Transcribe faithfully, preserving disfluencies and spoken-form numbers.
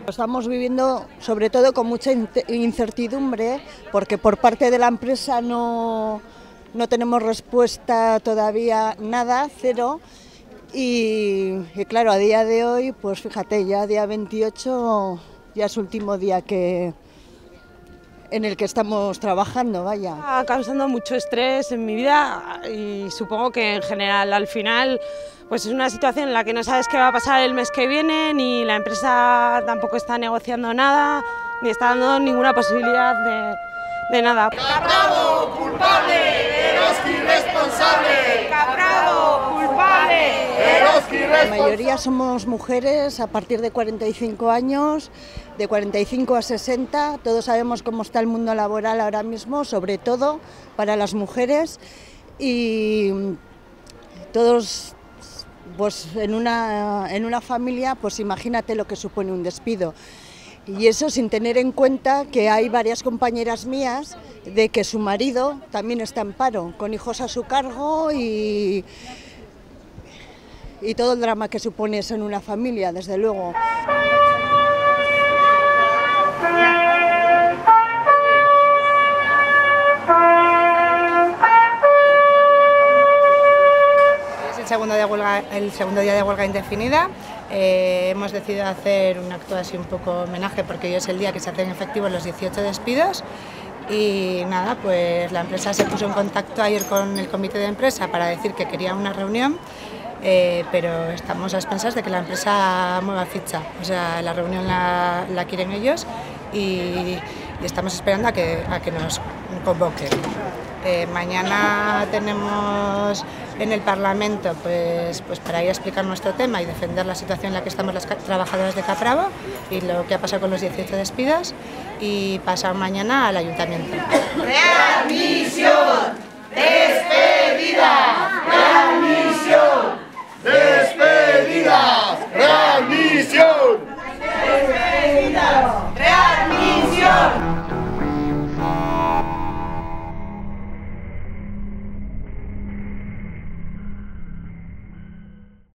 Estamos viviendo sobre todo con mucha incertidumbre porque por parte de la empresa no, no tenemos respuesta todavía, nada, cero. Y, y claro, a día de hoy, pues fíjate, ya día veintiocho ya es último día que, en el que estamos trabajando, vaya. Está causando mucho estrés en mi vida y supongo que en general al final pues es una situación en la que no sabes qué va a pasar el mes que viene, ni la empresa tampoco está negociando nada, ni está dando ninguna posibilidad de, de nada. ¡Capravo, culpable! ¡Eroski responsable! ¡Capravo, culpable! ¡Eroski responsable! La mayoría somos mujeres a partir de cuarenta y cinco años, de cuarenta y cinco a sesenta, todos sabemos cómo está el mundo laboral ahora mismo, sobre todo para las mujeres, y todos pues en una, en una familia, pues imagínate lo que supone un despido. Y eso sin tener en cuenta que hay varias compañeras mías de que su marido también está en paro, con hijos a su cargo y, y todo el drama que supone eso en una familia, desde luego. El segundo día de huelga, el segundo día de huelga indefinida. Eh, hemos decidido hacer un acto así un poco homenaje porque hoy es el día que se hacen efectivos los dieciocho despidos y nada, pues la empresa se puso en contacto ayer con el comité de empresa para decir que quería una reunión, eh, pero estamos a expensas de que la empresa mueva ficha, o sea, la reunión la, la quieren ellos y, y estamos esperando a que, a que nos convoquen. Eh, mañana tenemos en el Parlamento pues, pues para ir a explicar nuestro tema y defender la situación en la que estamos las trabajadoras de Capravo y lo que ha pasado con los dieciocho despidos, y pasado mañana al Ayuntamiento. ¡Readmisión! ¡Despedida! ¡Readmisión!